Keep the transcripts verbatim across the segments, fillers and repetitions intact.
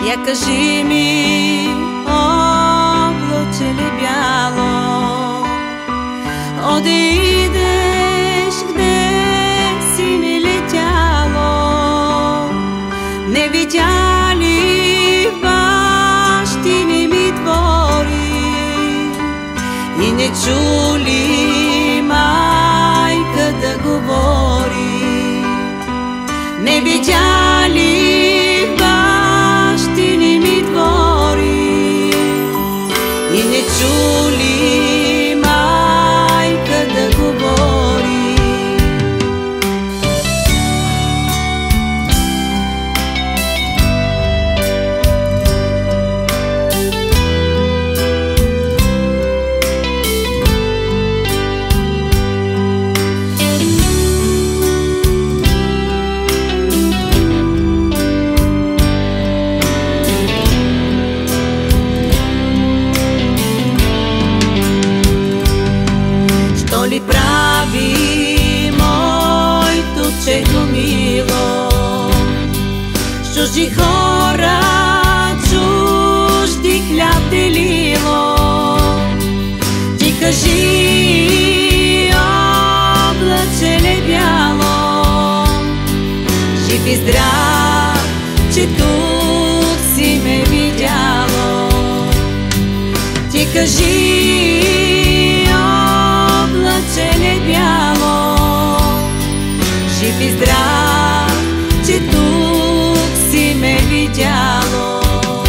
Я кажи ми, облаче ли бяло, оде идеш, где си ми летяло? Не видя ли бащини ми двори и не чули майка да говори? Не видя ли бащини ми двори и не чули майка да говори? Що ли прави моето чето мило? С чужди хора чужди хляб делило. Ти кажи, облаче ли бяло, жив и здрав, че тук си ме видяло? Ти кажи, облаче ли бяло, жив и здрав, че тук си ме видяло?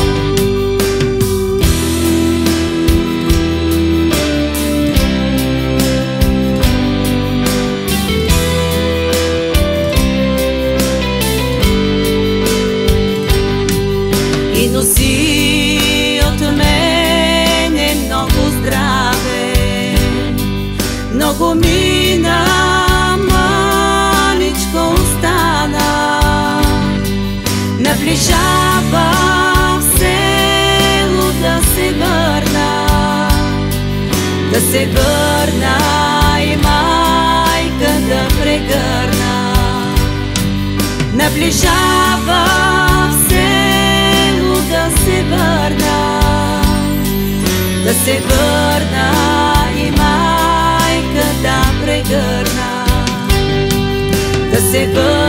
И носи от мене много здраве, много мина, маличко остана. Наближава в село да се върна, да се върна и майка да прегърна. Наближава в село да се върна, да се върна и майка да прегърна, да се върна.